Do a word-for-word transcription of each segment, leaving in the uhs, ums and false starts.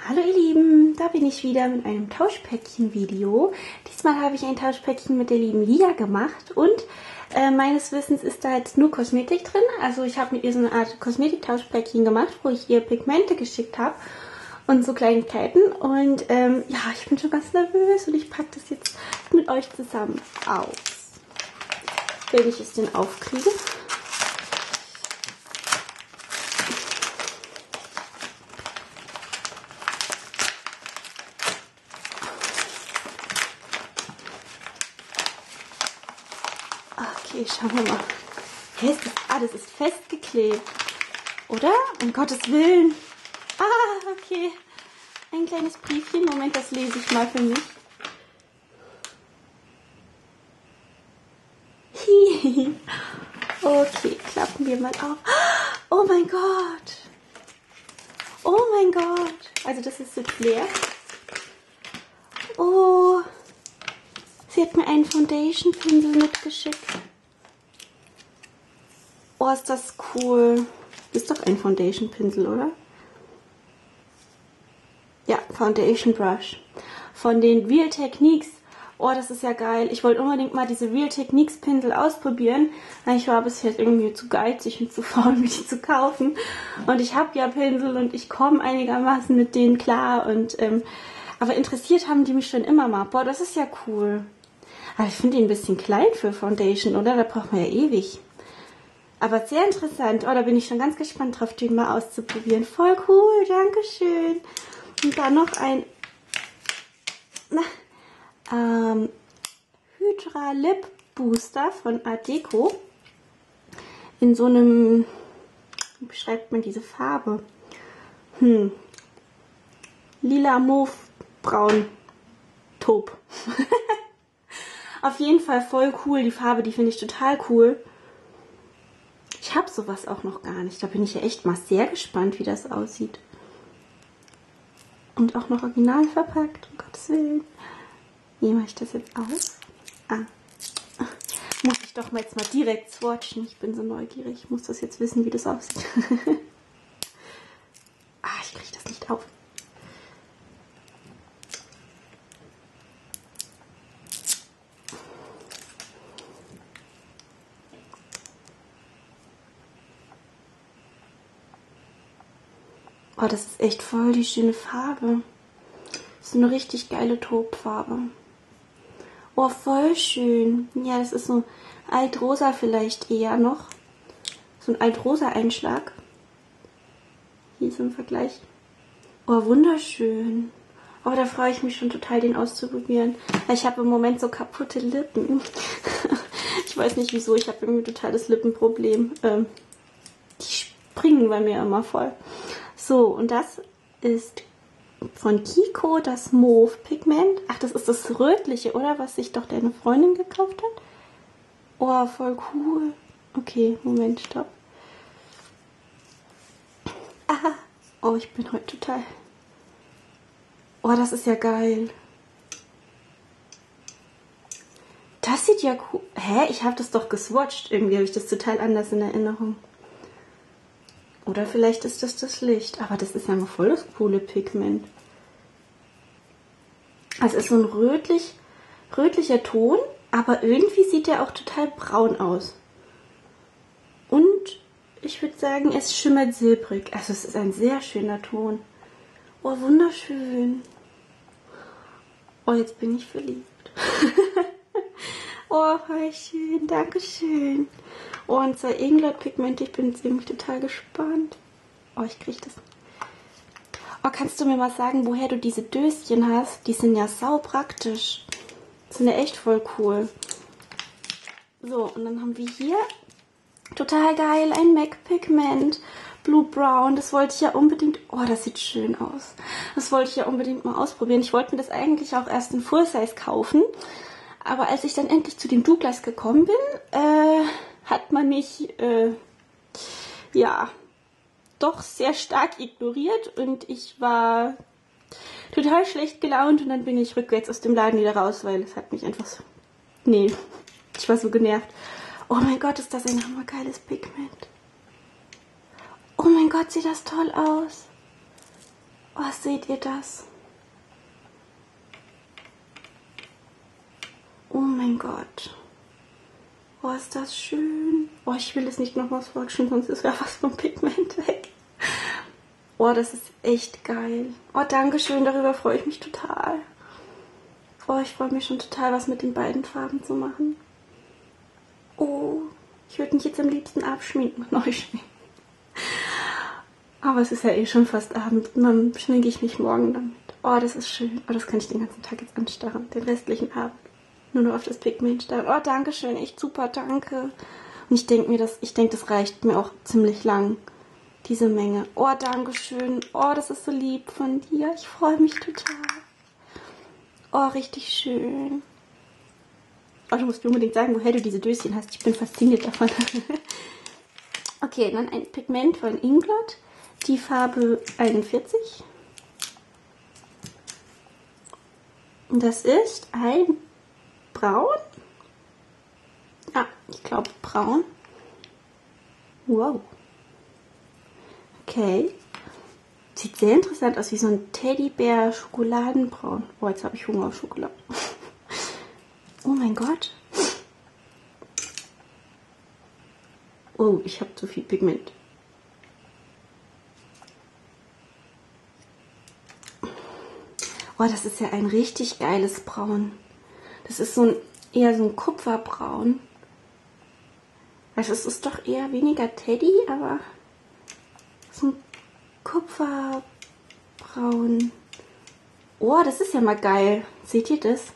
Hallo ihr Lieben, da bin ich wieder mit einem Tauschpäckchen-Video. Diesmal habe ich ein Tauschpäckchen mit der lieben Lia gemacht und äh, meines Wissens ist da jetzt nur Kosmetik drin. Also ich habe mit ihr so eine Art Kosmetik-Tauschpäckchen gemacht, wo ich ihr Pigmente geschickt habe und so Kleinigkeiten. Und ähm, ja, ich bin schon ganz nervös und ich packe das jetzt mit euch zusammen aus, wenn ich es denn aufkriege. Okay, schauen wir mal. Hä, ist das, ah, das ist festgeklebt. Oder? Um Gottes Willen. Ah, okay. Ein kleines Briefchen. Moment, das lese ich mal für mich. Okay, klappen wir mal auf. Oh mein Gott. Oh mein Gott. Also das ist jetzt leer. Oh. Sie hat mir einen Foundation-Pinsel mitgeschickt. Oh, ist das cool. Ist doch ein Foundation-Pinsel, oder? Ja, Foundation Brush. Von den Real Techniques. Oh, das ist ja geil. Ich wollte unbedingt mal diese Real Techniques Pinsel ausprobieren. Ich war bisher irgendwie zu geizig und zu faul, mir die zu kaufen. Und ich habe ja Pinsel und ich komme einigermaßen mit denen klar. Und ähm, aber interessiert haben die mich schon immer mal. Boah, das ist ja cool. Aber ich finde die ein bisschen klein für Foundation, oder? Da braucht man ja ewig. Aber sehr interessant. Oh, da bin ich schon ganz gespannt drauf, den mal auszuprobieren. Voll cool, dankeschön. Und dann noch ein na, ähm, Hydra Lip Booster von Adeko. In so einem, wie beschreibt man diese Farbe? Hm. Lila, Mauve, Braun, Taub. Auf jeden Fall voll cool. Die Farbe, die finde ich total cool. Ich habe sowas auch noch gar nicht. Da bin ich ja echt mal sehr gespannt, wie das aussieht. Und auch noch original verpackt, um Gottes Willen. Wie mache ich das jetzt aus? Ah. Muss ich doch mal jetzt mal direkt swatchen. Ich bin so neugierig. Ich muss das jetzt wissen, wie das aussieht. Ah, ich kriege das nicht auf. Oh, das ist echt voll die schöne Farbe. Das ist eine richtig geile Taubfarbe. Oh, voll schön. Ja, das ist so altrosa vielleicht eher noch. So ein altrosa Einschlag. Hier so ein Vergleich. Oh, wunderschön. Oh, da freue ich mich schon total, den auszuprobieren. Ich habe im Moment so kaputte Lippen. Ich weiß nicht wieso, ich habe irgendwie total das Lippenproblem. Ähm, die springen bei mir immer voll. So, und das ist von Kiko das Mauve Pigment. Ach, das ist das Rötliche, oder? Was sich doch deine Freundin gekauft hat. Oh, voll cool. Okay, Moment, stopp. Ah, oh, ich bin heute total... Oh, das ist ja geil. Das sieht ja cool... Hä? Ich habe das doch geswatcht. Irgendwie habe ich das total anders in Erinnerung. Oder vielleicht ist das das Licht. Aber das ist ja mal voll das coole Pigment. Also es ist so ein rötlich, rötlicher Ton, aber irgendwie sieht der auch total braun aus. Und ich würde sagen, es schimmert silbrig. Also es ist ein sehr schöner Ton. Oh, wunderschön. Oh, jetzt bin ich verliebt. Oh, voll schön. Dankeschön. Oh, und zwar Inglot-Pigment. Ich bin jetzt irgendwie total gespannt. Oh, ich kriege das. Oh, kannst du mir mal sagen, woher du diese Döschen hast? Die sind ja sau praktisch. Die sind ja echt voll cool. So, und dann haben wir hier total geil ein M A C Pigment. Blue Brown. Das wollte ich ja unbedingt... Oh, das sieht schön aus. Das wollte ich ja unbedingt mal ausprobieren. Ich wollte mir das eigentlich auch erst in Full Size kaufen. Aber als ich dann endlich zu dem Douglas gekommen bin, äh, hat man mich, äh, ja, doch sehr stark ignoriert und ich war total schlecht gelaunt und dann bin ich rückwärts aus dem Laden wieder raus, weil es hat mich einfach so, nee, ich war so genervt. Oh mein Gott, ist das ein hammergeiles Pigment. Oh mein Gott, sieht das toll aus. Oh, seht ihr das? Oh mein Gott. Oh, ist das schön. Oh, ich will es nicht nochmal swatchen, sonst ist ja was vom Pigment weg. Oh, das ist echt geil. Oh, danke schön, darüber freue ich mich total. Oh, ich freue mich schon total, was mit den beiden Farben zu machen. Oh, ich würde mich jetzt am liebsten abschminken und neu schminken. Aber es ist ja eh schon fast Abend. Dann schminke ich mich morgen damit. Oh, das ist schön. Oh, das kann ich den ganzen Tag jetzt anstarren. Den restlichen Abend. Nur noch auf das Pigment starren. Oh, danke schön. Echt super, danke. Und ich denke mir, das, ich denke, das reicht mir auch ziemlich lang. Diese Menge. Oh, danke schön. Oh, das ist so lieb von dir. Ich freue mich total. Oh, richtig schön. Oh, du musst mir unbedingt sagen, woher du diese Döschen hast. Ich bin fasziniert davon. Okay, dann ein Pigment von Inglot. Die Farbe einundvierzig. Das ist ein Braun. Ja, ich glaube braun. Wow. Okay. Sieht sehr interessant aus, wie so ein Teddybär Schokoladenbraun. Oh, jetzt habe ich Hunger auf Schokolade. Oh mein Gott. Oh, ich habe zu viel Pigment. Oh, das ist ja ein richtig geiles Braun. Das ist so ein, eher so ein Kupferbraun. Also es ist doch eher weniger Teddy, aber so ein Kupferbraun. Oh, das ist ja mal geil. Seht ihr das?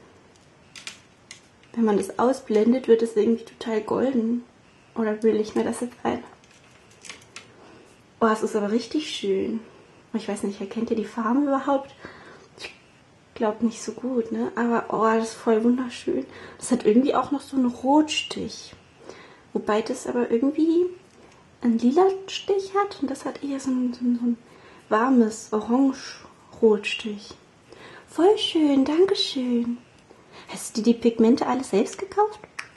Wenn man das ausblendet, wird es irgendwie total golden. Oder will ich mir das jetzt ein? Oh, es ist aber richtig schön. Ich weiß nicht, erkennt ihr die Farben überhaupt? Ich glaube nicht so gut, ne? Aber oh, das ist voll wunderschön. Das hat irgendwie auch noch so einen Rotstich. Wobei das aber irgendwie einen lila Stich hat. Und das hat eher so ein, so ein, so ein warmes Orange-Rotstich. Voll schön, dankeschön. Hast du die Pigmente alle selbst gekauft?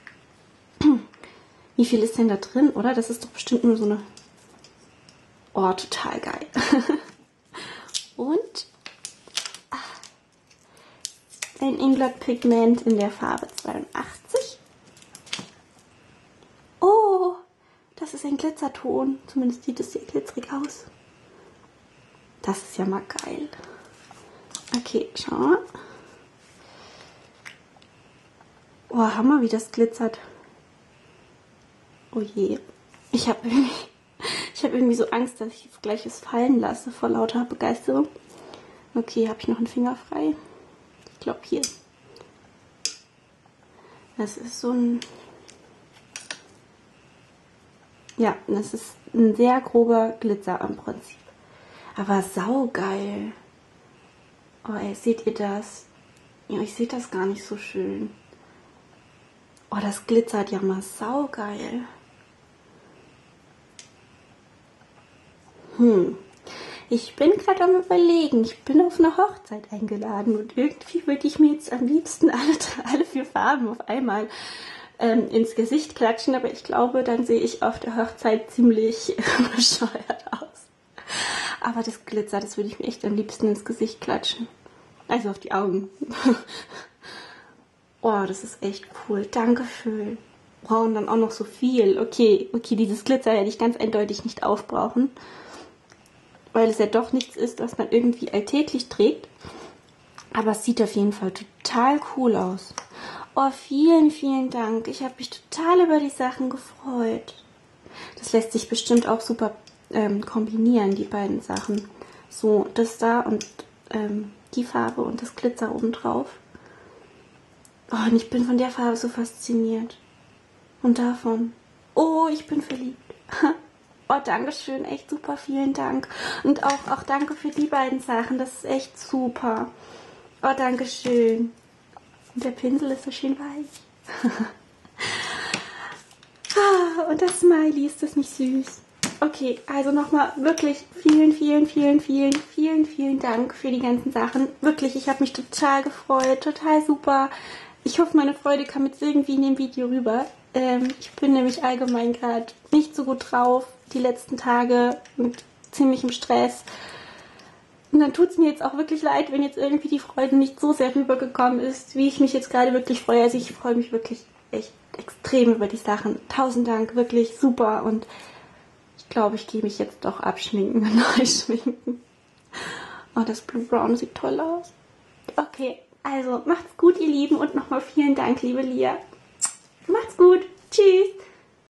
Wie viel ist denn da drin, oder? Das ist doch bestimmt nur so eine... Oh, total geil. Und ein Inglot Pigment in der Farbe zweiundachtzig. Oh, das ist ein Glitzerton. Zumindest sieht es sehr glitzerig aus. Das ist ja mal geil. Okay, schau mal. Oh, Hammer, wie das glitzert. Oh je. Ich habe irgendwie, ich hab irgendwie so Angst, dass ich jetzt gleich es fallen lasse vor lauter Begeisterung. Okay, habe ich noch einen Finger frei? Ich glaube hier. Das ist so ein... Ja, das ist ein sehr grober Glitzer im Prinzip. Aber saugeil. Oh ey, seht ihr das? Ja, ich sehe das gar nicht so schön. Oh, das glitzert ja mal saugeil. Hm. Ich bin gerade am Überlegen. Ich bin auf eine Hochzeit eingeladen und irgendwie würde ich mir jetzt am liebsten alle, alle vier Farben auf einmal ähm, ins Gesicht klatschen, aber ich glaube, dann sehe ich auf der Hochzeit ziemlich bescheuert aus. Aber das Glitzer, das würde ich mir echt am liebsten ins Gesicht klatschen. Also auf die Augen. Oh, das ist echt cool. Dankeschön. Oh, und dann auch noch so viel. Okay, okay, dieses Glitzer werde ich ganz eindeutig nicht aufbrauchen. Weil es ja doch nichts ist, was man irgendwie alltäglich trägt. Aber es sieht auf jeden Fall total cool aus. Oh, vielen, vielen Dank. Ich habe mich total über die Sachen gefreut. Das lässt sich bestimmt auch super ähm, kombinieren, die beiden Sachen. So, das da und ähm, die Farbe und das Glitzer obendrauf. Oh, und ich bin von der Farbe so fasziniert. Und davon. Oh, ich bin verliebt. Oh, danke schön, echt super, vielen Dank. Und auch, auch danke für die beiden Sachen, das ist echt super. Oh, danke schön. Und der Pinsel ist so schön weich. Ah, und das Smiley, ist das nicht süß? Okay, also nochmal wirklich vielen, vielen, vielen, vielen, vielen, vielen Dank für die ganzen Sachen. Wirklich, ich habe mich total gefreut, total super. Ich hoffe, meine Freude kam jetzt irgendwie in dem Video rüber. Ähm, ich bin nämlich allgemein gerade nicht so gut drauf. Die letzten Tage mit ziemlichem Stress. Und dann tut es mir jetzt auch wirklich leid, wenn jetzt irgendwie die Freude nicht so sehr rübergekommen ist, wie ich mich jetzt gerade wirklich freue. Also ich freue mich wirklich echt extrem über die Sachen. Tausend Dank, wirklich super. Und ich glaube, ich gehe mich jetzt doch abschminken und neu schminken. Oh, das Blue Brown sieht toll aus. Okay, also macht's gut, ihr Lieben. Und nochmal vielen Dank, liebe Lia. Macht's gut. Tschüss.